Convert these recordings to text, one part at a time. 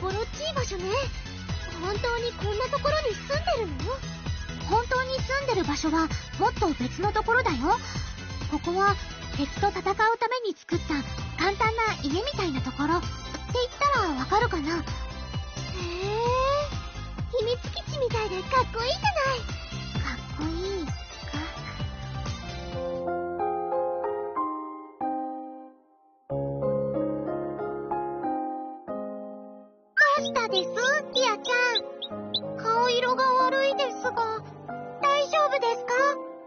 心地いい場所ね。本当にこんなところに住んでるの？本当に住んでる場所はもっと別のところだよ。ここは敵と戦うために作った簡単な家みたいなところって言ったらわかるかな。へえ、秘密基地みたいでかっこいいじゃない。かっこいいか。どうしたですティアちゃん。顔色が悪いですが大丈夫ですか？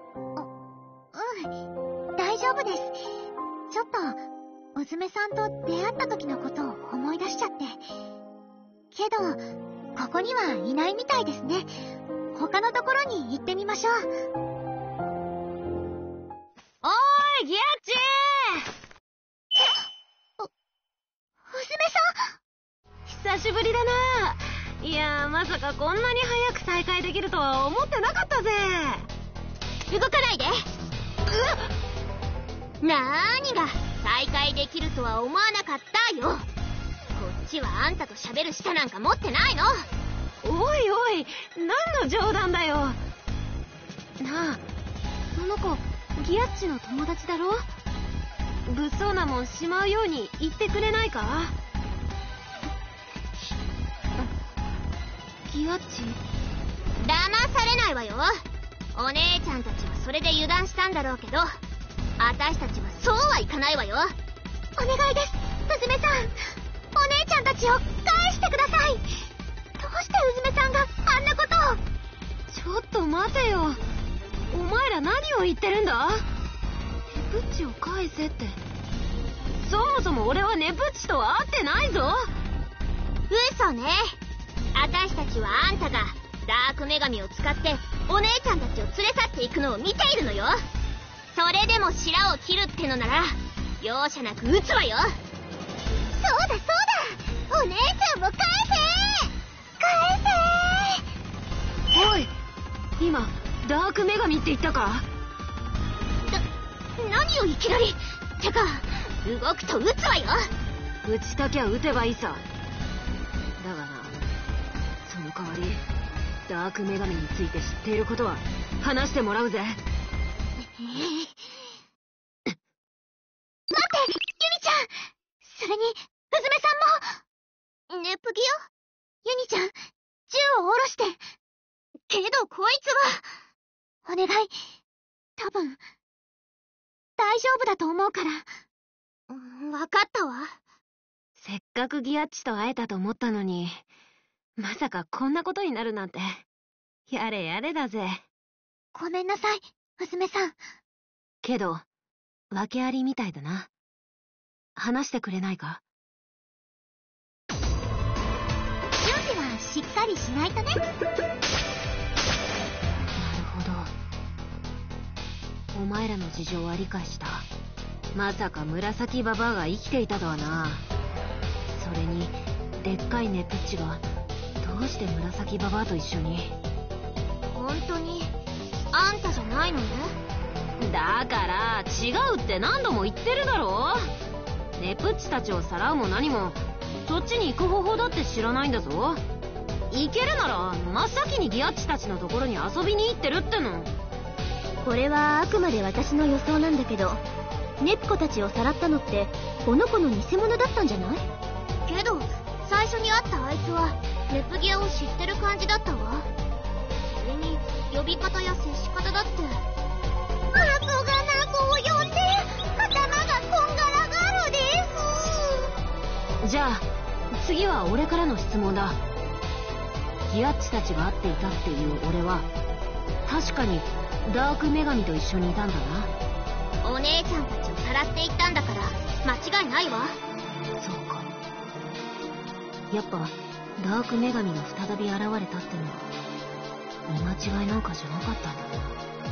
大丈夫です。ちょっとうずめさんと出会った時のことを思い出しちゃって。けどここにはいないみたいですね。他のところに行ってみましょう。 おーいギアッチうずめさん、 久しぶりだな。いやー、まさかこんなに早く再会できるとは思ってなかったぜ。 動かないで。なーにが再会できるとは思わなかったよ。こっちはあんたと喋る舌なんか持ってないの。 おいおい、何の冗談だよ。なあ、その子ギアッチの友達だろ。物騒なもんしまうように言ってくれないか？ギアッチ？ 騙されないわよ。お姉ちゃんたちはそれで油断したんだろうけど、私たちはそうはいかないわよ。お願いです、うずめさん。お姉ちゃんたちを返してください。どうしてうずめさんがあんなことを。 ちょっと待てよ。お前ら何を言ってるんだ？ネプッチを返せって。そもそも俺はネプッチとは会ってないぞ。 嘘ね。私たちはあんたがダーク女神を使ってお姉ちゃんたちを連れ去っていくのを見ているのよ。それでも白を切るってのなら容赦なく撃つわよ。そうだそうだ、お姉ちゃんも返せ。 おい、今ダーク女神って言ったか？ 何をいきなり。てか動くと撃つわよ。 撃ちたきゃ撃てばいいさ。だがな、その代わりダーク女神について知っていることは話してもらうぜ。 待ってユニちゃん。それにうずめさんも。ネプギア、ユニちゃん、銃を下ろして。けどこいつは。お願い、多分大丈夫だと思うから。わかったわ。 せっかくギアッチと会えたと思ったのに、まさかこんなことになるなんて。やれやれだぜ。 ごめんなさい、うずめさん。 けど訳ありみたいだな。話してくれないか？ 準備はしっかりしないとね。 なるほど。お前らの事情は理解した。まさか紫ババアが生きていたとはな。それにでっかいネプッチがどうして紫ババアと一緒に。 本当にあんたじゃないのね。 だから違うって何度も言ってるだろ。ネプッチたちをさらうも何もそっちに行く方法だって知らないんだぞ。行けるなら真っ先にギアッチたちのところに遊びに行ってるっての。 これはあくまで私の予想なんだけど、ネプコたちをさらったのってこの子の偽物だったんじゃない？けど最初に会ったあいつはネプギアを知ってる感じだったわ。それに呼び方や接し方だって。ナコがナコを呼んで頭がこんがらがるです。 じゃあ次は俺からの質問だ。ギアッチたちが会っていたっていう俺は確かにダーク女神と一緒にいたんだな。 お姉ちゃんたちをさらっていったんだから間違いないわ。 そうか。やっぱダーク女神が再び現れたってのは見間違いなんかじゃなかったんだな。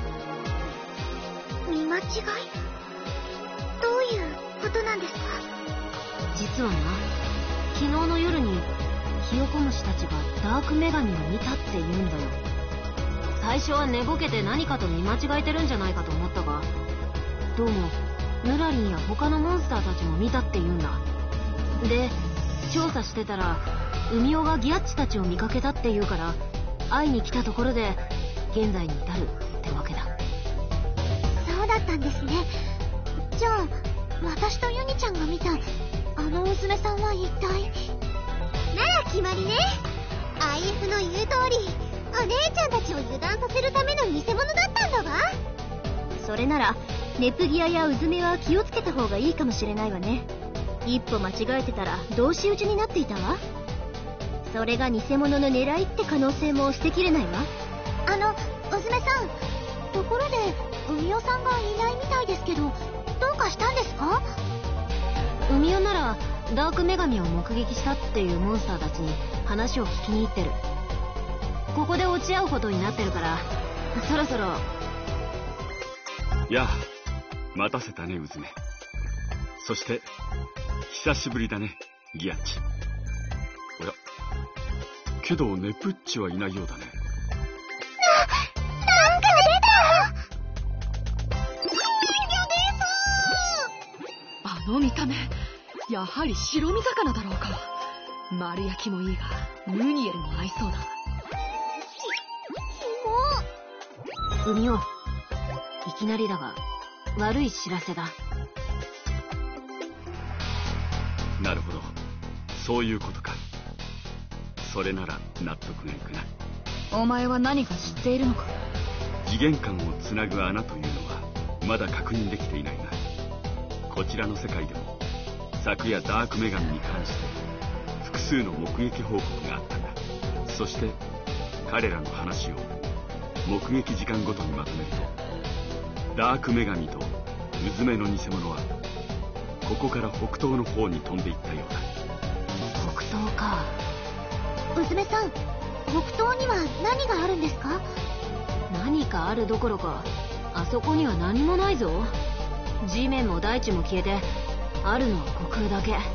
見間違い？どういうことなんですか？ 実はな、昨日の夜にヒヨコムシたちがダーク女神を見たって言うんだよ。最初は寝ぼけて何かと見間違えてるんじゃないかと思ったが、どうもヌラリンや他のモンスターたちも見たって言うんだ。で調査してたら海雄がギャッチたちを見かけたって言うから会いに来たところで現在に至るってわけだ。 そうだったんですね。じゃあ私とユニちゃんが見たあの娘さんは一体。なら決まりね。IF の言う通りお姉ちゃんたちを油断させるための偽物だったんだわ。それならネプギアやウズメは気をつけた方がいいかもしれないわね。一歩間違えてたら同士討ちになっていたわ。それが偽物の狙いって可能性も捨てきれないわ。ウズメさん、ところで海雄さんがいないみたいですけど、どうかしたんですか？ 海雄ならダーク女神を目撃したっていうモンスターたちに話を聞きに行ってる。ここで落ち合うことになってるからそろそろ。 やあ、待たせたねウズメ。そして久しぶりだねギアッチ。おやけどネプッチはいないようだね。 なんか出た。 あの見た目、やはり白身魚だろうか。丸焼きもいいがムニエルも合いそうだ。 海雄、いきなりだが悪い知らせだ。 なるほど、そういうことか。それなら納得がいくな。 お前は何か知っているのか？ 次元間をつなぐ穴というのはまだ確認できていないが、こちらの世界でも昨夜ダーク女神に関して複数の目撃報告があったんだ。そして彼らの話を目撃時間ごとにまとめると、ダーク女神とウズメの偽物はここから北東の方に飛んでいったようだ。 北東か。 ウズメさん、北東には何があるんですか？ 何かあるどころかあそこには何もないぞ。地面も大地も消えてあるのは虚空だけ。でも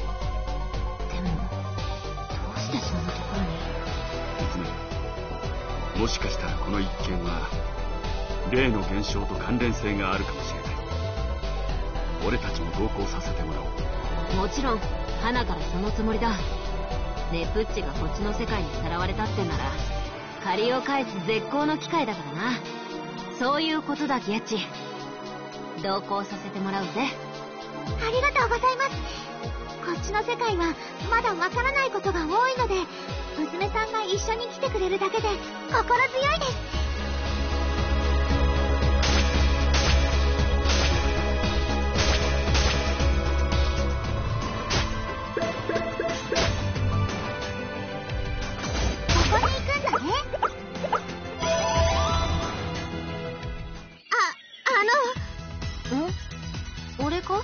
どうしてそんなところに。 ウズメ、もしかしたらこの一件は例の現象と関連性があるかもしれない。俺たちも同行させてもらおう。 もちろん花からそのつもりだ。ネプッチがこっちの世界にさらわれたってなら借りを返す絶好の機会だからな。そういうことだギアッチ。同行させてもらうぜ。 ありがとうございます。こっちの世界はまだわからないことが多いので、娘さんが一緒に来てくれるだけで心強いです。 俺か？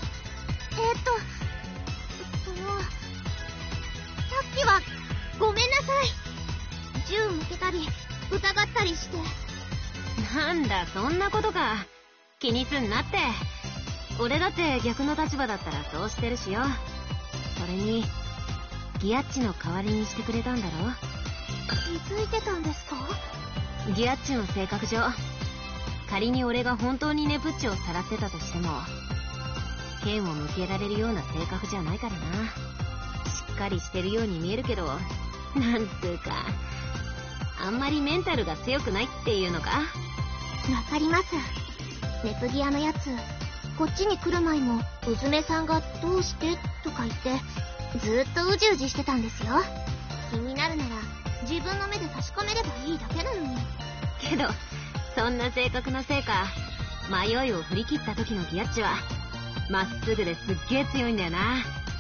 さっきはごめんなさい。銃向けたり疑ったりして。 なんだそんなことか。気にすんなって。俺だって逆の立場だったらそうしてるしよ。それにギアッチの代わりにしてくれたんだろ。 気づいてたんですか？ ギアッチの性格上、仮に俺が本当にネプッチをさらってたとしても剣を向けられるような性格じゃないからな。しっかりしてるように見えるけど、なんつうかあんまりメンタルが強くないっていうのか。 わかります。ネプギアのやつ、こっちに来る前もうずめさんがどうしてとか言ってずっとうじうじしてたんですよ。気になるなら自分の目で確かめればいいだけなのに。 けどそんな性格のせいか、迷いを振り切った時のギアッチはまっすぐですっげえ強いんだよな。 ま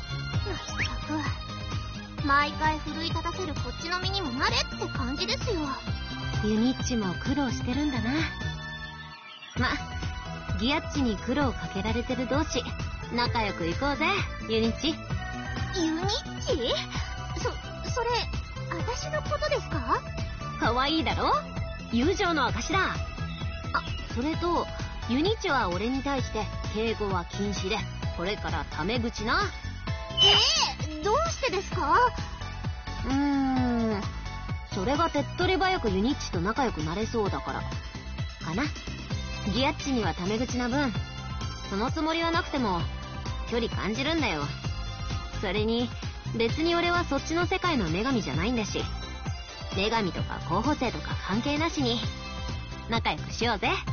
ったく、毎回奮い立たせるこっちの身にもなれって感じですよ。 ユニッチも苦労してるんだな。ま、ギアッチに苦労かけられてる同士仲良くいこうぜユニッチ。 ユニッチ？それ私のことですか？ かわいいだろ？友情の証だ。あ、それとユニッチは俺に対して敬語は禁止でこれからタメ口な。 どうしてですか？ それが手っ取り早くユニッチと仲良くなれそうだからかな。ギアッチにはタメ口な分そのつもりはなくても距離感じるんだよ。それに別に俺はそっちの世界の女神じゃないんだし、女神とか候補生とか関係なしに仲良くしようぜ。 わ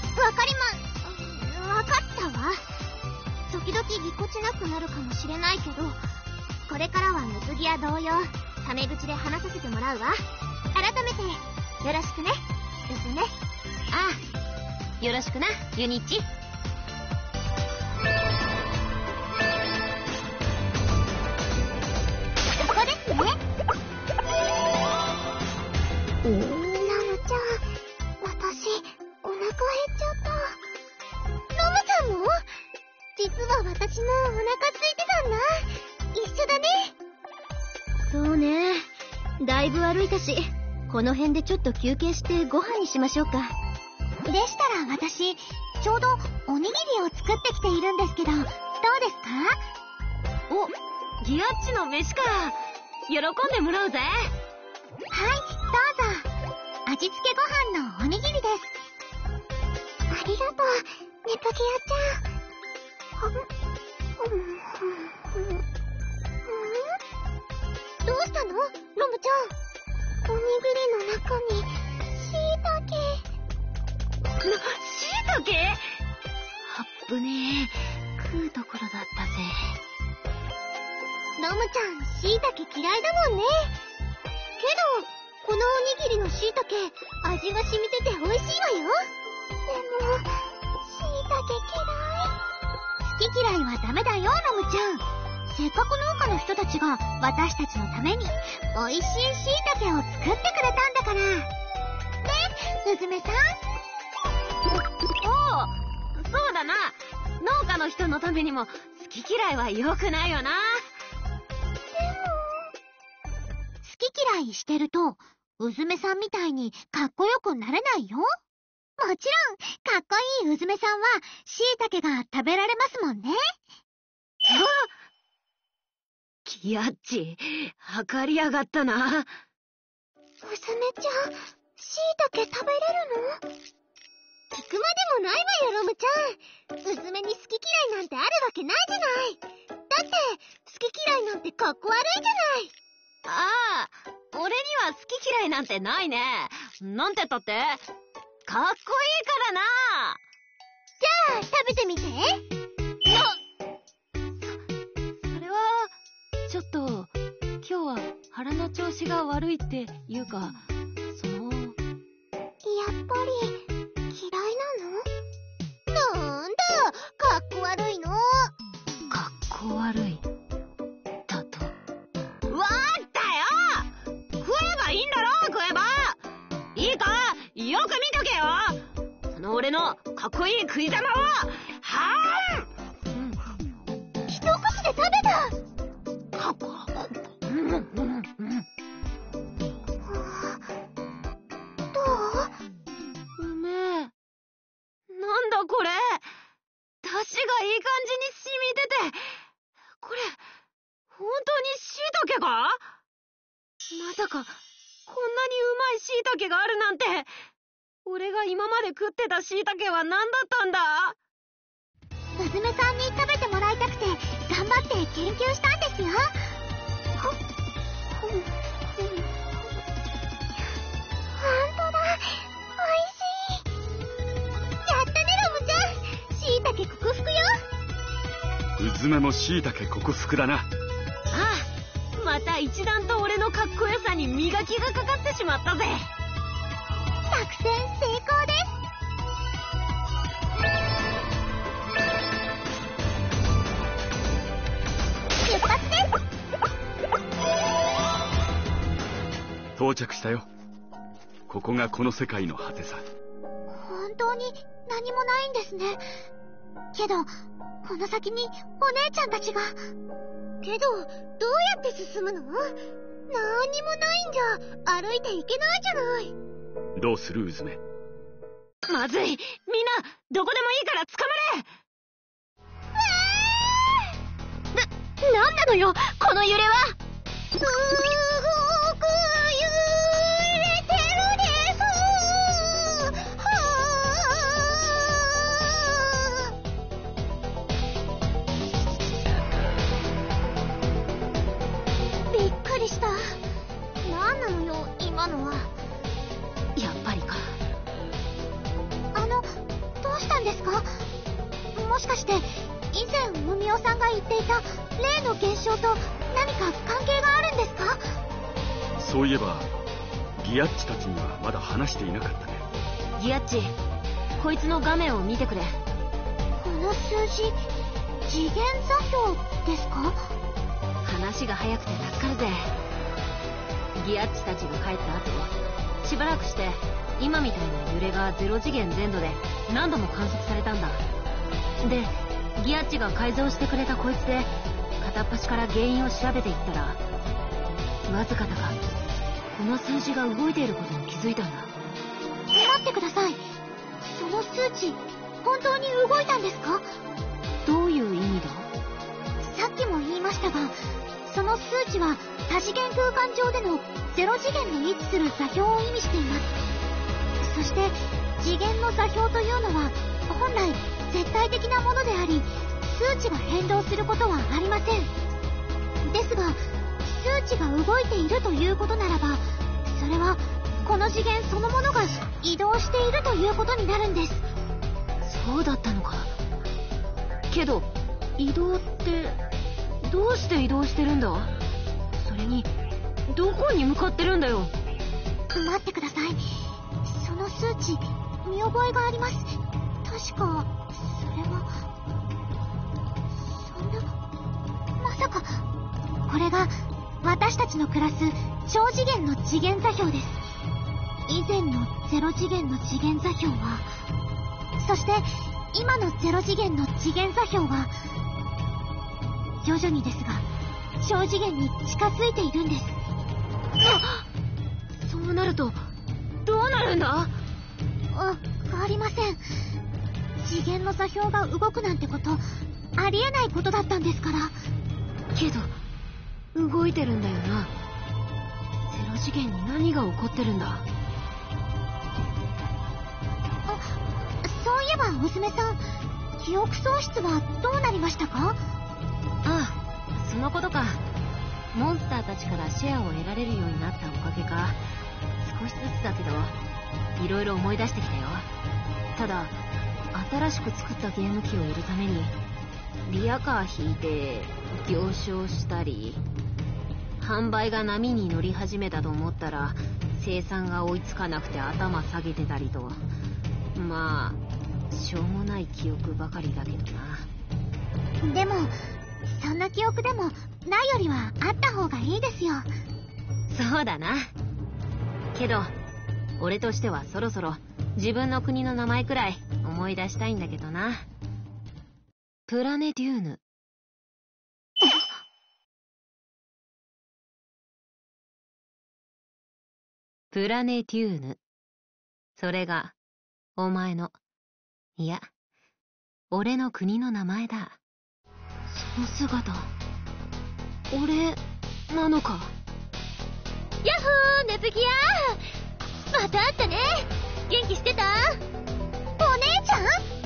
かったわ。時々ぎこちなくなるかもしれないけど、これからはむつぎや同様タメ口で話させてもらうわ。改めてよろしくね、うずめ。 ああ、よろしくな、ユニッチ。 ここですね。ラムちゃん、私お腹減っちゃった。ラムちゃんも？実は私もお腹空いてたんだ。一緒だね。 そうね。だいぶ歩いたし、この辺でちょっと休憩してご飯にしましょうか。 でしたら私、ちょうどおにぎりを作ってきているんですけど、どうですか？ お、ギアッチの飯か。喜んでもらうぜ。 はい、どうぞ。味付けご飯のおにぎりです。ありがとう、ネプギアちゃん。どうしたの？ロムちゃん。おにぎりの中にしいたけ。 しいたけ？あっぶねえ、食うところだったぜ。 ロムちゃん、しいたけ嫌いだもんね。けどこのおにぎりのしいたけ、味が染みてて美味しいわよ。でもしいたけ嫌い。好き嫌いはダメだよ、ロムちゃん。せっかく農家の人たちが私たちのために美味しいしいたけを作ってくれたんだから。ね、うずめさん。 おお、そうだな。農家の人のためにも好き嫌いは良くないよな。 好き嫌いしてるとうずめさんみたいにかっこよくなれないよ。もちろんかっこいいうずめさんはしいたけが食べられますもんね。 ギアッチ、測りやがったな。 うずめちゃん、しいたけ食べれるの？聞くまでもないわよ、ロムちゃん。うずめに好き嫌いなんてあるわけないじゃない。だって好き嫌いなんてかっこ悪いじゃない。 ああ、俺には好き嫌いなんてないね。なんてったって、かっこいいからな。 じゃあ食べてみて。 それはちょっと今日は腹の調子が悪いっていうか、 やっぱり嫌いなの？なんだ、かっこ悪いの。 かっこ悪いだと。わったよ。食えばいいんだろ、食えば。いいか、よく見とけよ。その俺のかっこいい食い玉をはーん。 一口で食べた。どう？ うめえ。なんだこれ。出汁がいい感じに染みてて、これ本当にしいたけか？まさかこんなにうまいしいたけがあるなんて。俺が今まで食ってたしいたけは何だったんだ？ うずめさんに食べてもらいたくて頑張って研究したんですよ。ほんとだ、おいしい。やったね、ロムちゃん。しいたけ克服よ。 うずめもしいたけ克服だな。 ああ、また一段と俺のかっこよさに磨きがかかってしまったぜ。 作戦成功です。出発です。 到着したよ。ここがこの世界の果てさ。 本当に何もないんですね。けどこの先にお姉ちゃんたちが。けどどうやって進むの？何にもないんじゃ歩いていけないじゃない。 どうする、うずめ。 まずい、みんなどこでもいいから捕まれ。 なんなのよ、この揺れは。 すごく揺れてるです。はあ。 もしかして以前海尾さんが言っていた例の現象と何か関係があるんですか？ そういえばギアッチたちにはまだ話していなかったね。 ギアッチ、こいつの画面を見てくれ。 この数字、次元座標ですか？ 話が早くて助かるぜ。ギアッチたちが帰った後、しばらくして今みたいな揺れが0次元全土で何度も観測されたんだ。で、ギアッチが改造してくれたこいつで片っ端から原因を調べていったら、わずかだがこの数字が動いていることに気づいたんだ。 待ってください。その数値、本当に動いたんですか？ どういう意味だ？ さっきも言いましたが、その数値は多次元空間上での0次元に位置する座標を意味しています。そして次元の座標というのは本来絶対的なものであり、数値が変動することはありません。ですが数値が動いているということならば、それはこの次元そのものが移動しているということになるんです。 そうだったのか。けど移動ってどうして移動してるんだ？それにどこに向かってるんだよ。 待ってください。その数値、見覚えがあります。確かそれはそんな、まさかこれが私たちの暮らす超次元の次元座標です。以前の0次元の次元座標は、そして今の0次元の次元座標は徐々にですが超次元に近づいているんです。 そうなるとどうなるんだ？ 変わりません。次元の座標が動くなんてことありえないことだったんですから。 けど動いてるんだよな。0次元に何が起こってるんだ？ そういえば娘さん、記憶喪失はどうなりましたか？ ああ、そのことか。モンスターたちからシェアを得られるようになったおかげか、少しずつだけどいろいろ思い出してきたよ。ただ新しく作ったゲーム機を売るためにリアカー引いて行商したり、販売が波に乗り始めたと思ったら生産が追いつかなくて頭下げてたりと、まあしょうもない記憶ばかりだけどな。 でもそんな記憶でもないよりはあった方がいいですよ。 そうだな。けど俺としてはそろそろ自分の国の名前くらい思い出したいんだけどな。プラネデューヌ。プラネデューヌ。それがお前の、いや俺の国の名前だ。その姿俺なのか？ ヤッホー、ネプギアー、また会ったね。元気してた？お姉ち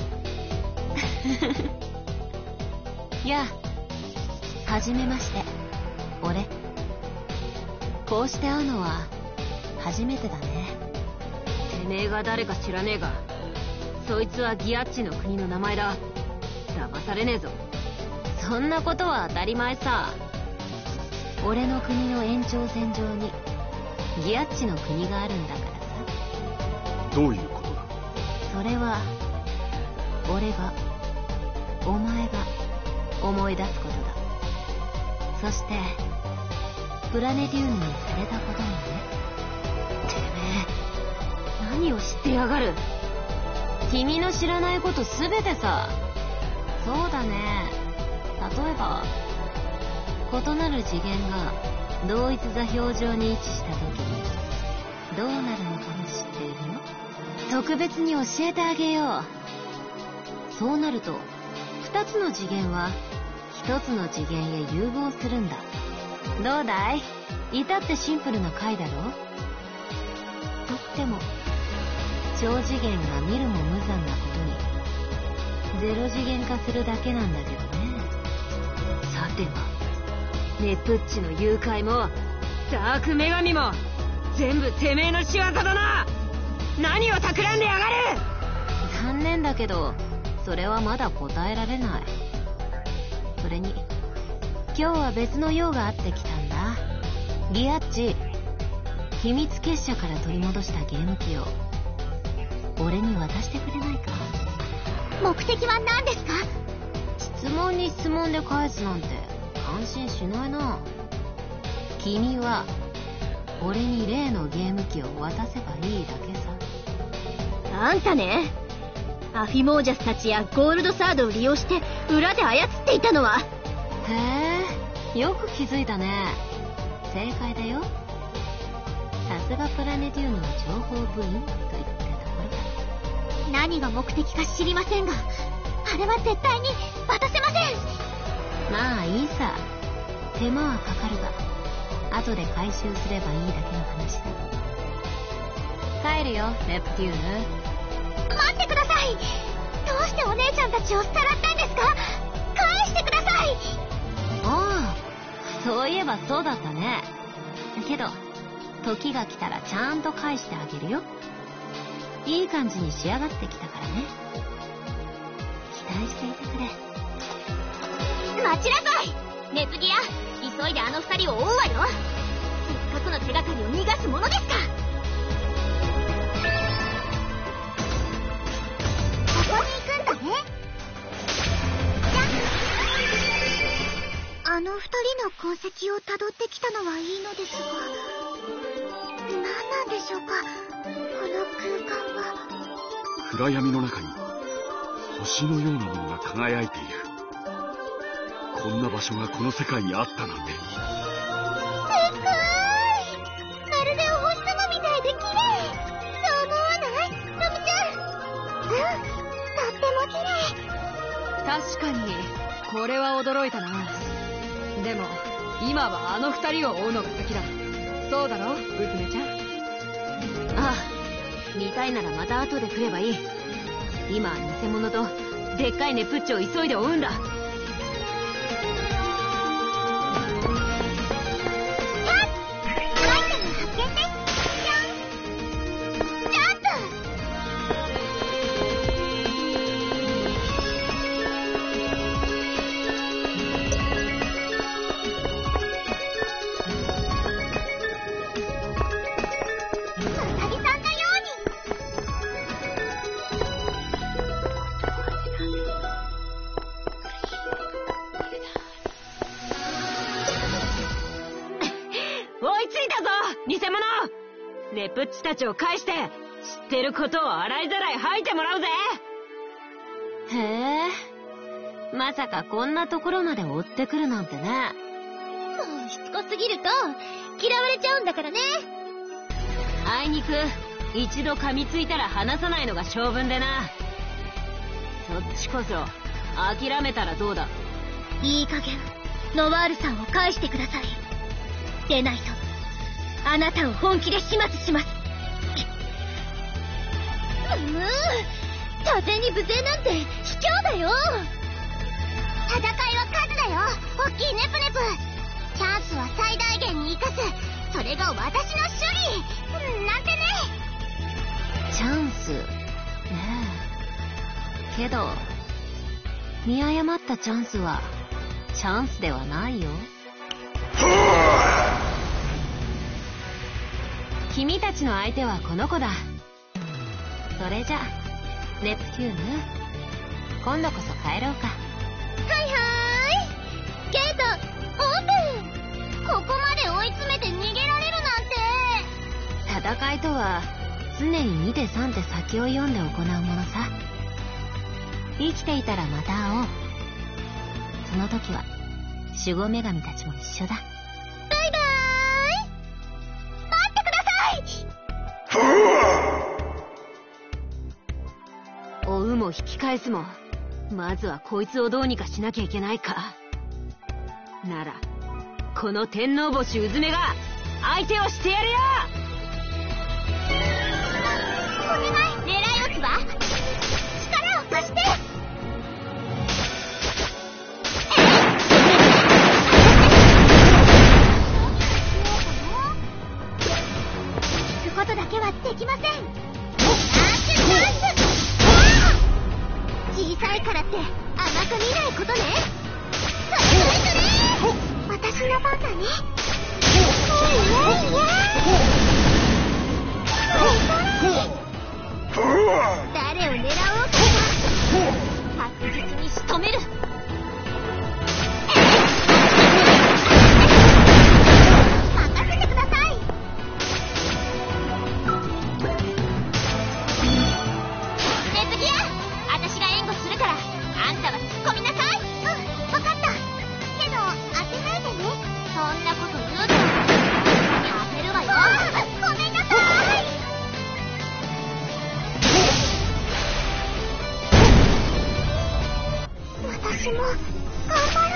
ゃん？ やあ、はじめまして。俺こうして会うのは初めてだね。てめえが誰か知らねえが、そいつはギアッチの国の名前だ。騙されねえぞ。そんなことは当たり前さ。俺の国の延長線上にギアッチの国があるんだからさ。 どういうことだ？ それは俺がお前が思い出すことだ。そしてプラネデューヌに触れたこともね。てめえ何を知ってやがる？君の知らないことすべてさ。そうだね。例えば異なる次元が同一座標上に位置した時にどうなるのかも知っているよ。特別に教えてあげよう。そうなると2つの次元は1つの次元へ融合するんだ。どうだい？至ってシンプルな回だろ。とっても超次元が見るも無残なことにゼロ次元化するだけなんだけどね。さてはネプッチの誘拐もダーク女神も全部てめえの仕業だな。何を企んでやがる。残念だけどそれはまだ答えられない。それに今日は別の用があってきたんだ。リアッチ、秘密結社から取り戻したゲーム機を俺に渡してくれないか。 目的は何ですか？ 質問に質問で返すなんて感心しないな。君は俺に例のゲーム機を渡せばいいだけさ。 あんたね、アフィモージャスたちやゴールドサードを利用して裏で操っていたのは。 へえ、よく気づいたね。正解だよ。さすがプラネティウムの情報部員といったところだ。 何が目的か知りませんが、あれは絶対に渡せません。 まあいいさ、手間はかかるが後で回収すればいいだけの話だ。帰るよ、ネプテューヌ。 待ってください。どうしてお姉ちゃんたちをさらったんですか？返してください。 ああ、そういえばそうだったね。けど時が来たらちゃんと返してあげるよ。いい感じに仕上がってきたからね。期待していてくれ。 待ちなさいネプギア、急いであの二人を追うわよ。せっかくの手がかりを逃がすものですか。ここに行くんだね。あの二人の痕跡をたどってきたのはいいのですが、何なんでしょうか、この空間は。 暗闇の中に星のようなものが輝いている。こんな場所がこの世界にあったなんて。 すっごーい、まるでお星様みたいで綺麗。そう思わない？のぶちゃん。とっても綺麗。 確かにこれは驚いたな。でも今はあの二人を追うのが先だ。そうだろ、娘ちゃん。 ああ、見たいならまた後で来ればいい。今は偽物とでっかいネプッチを急いで追うんだ。ネプッチたちを返して知ってることを洗いざらい吐いてもらうぜ。へえ、まさかこんなところまで追ってくるなんてね。 もうしつこすぎると嫌われちゃうんだからね。 あいにく一度噛みついたら離さないのが性分でな。そっちこそ諦めたらどうだ。 いい加減ノワールさんを返してください。でないとあなたを本気で始末します。多勢に無勢なんて卑怯だよ。戦いは数だよ、大きいネプネプ。チャンスは最大限に生かす。それが私の主義なんてね。 チャンスねえ、けど見誤ったチャンスはチャンスではないよ。君たちの相手はこの子だ。それじゃネプテューヌ、今度こそ帰ろうか。 はいはーい、ゲートオープン。ここまで追い詰めて逃げられるなんて。 戦いとは常に2手3手先を読んで行うものさ。生きていたらまた会おう。その時は守護女神たちも一緒だ。 バイバーイ。待ってください。 追うも引き返すも、まずはこいつをどうにかしなきゃいけないか。ならこの天王星うずめが相手をしてやるよ。 お願い、狙い撃つわ。力を貸して。聞くことだけはできません。チャンス。小さいからって甘く見ないことね。私の番だね。誰を狙おうかな。確実に仕留める。任せてください。ネプギア、私が援護するからあんたは突っ込みなさい。うん、わかった。けど当てないでね。そんなこと言うと当てるわよ。ごめんなさい。私も頑張る。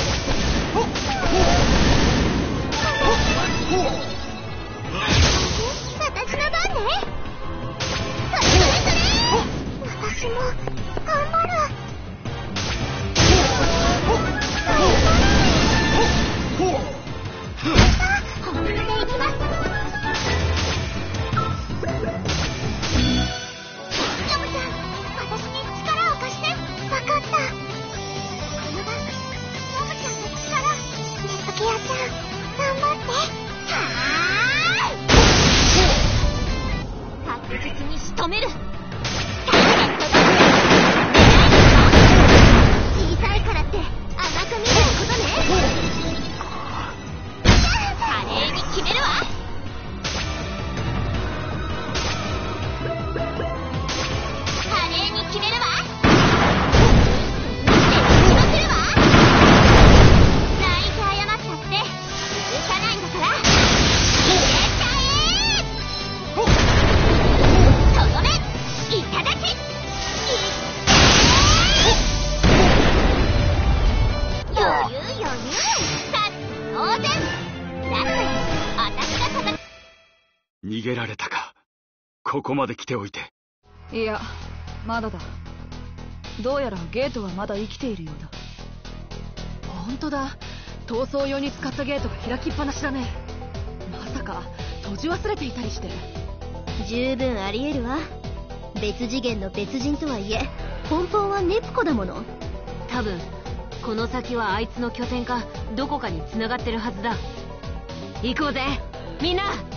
私の番ね。私も頑張る。本気でいきます。ヨムちゃん、私に力を貸して。わかった。この番、ヨムちゃんの力。ネプギアちゃん、頑張って。確実に仕留める。小さいからって甘く見ないことね。華麗に決めるわ。華麗に決めるわ。決まってるわ。泣いて謝ったって許さないんだから。入れちゃえ。とどめ、いただき。余裕余裕。さっ当然。だって私が戦っ。 逃げられたか。ここまで来ておいて。 いや、まだだ。どうやらゲートはまだ生きているようだ。本当だ。逃走用に使ったゲートが開きっぱなしだね。まさか閉じ忘れていたりして。 十分ありえるわ。別次元の別人とはいえ根本はネプコだもの。 多分この先はあいつの拠点かどこかに繋がってるはずだ。行こうぜみんな。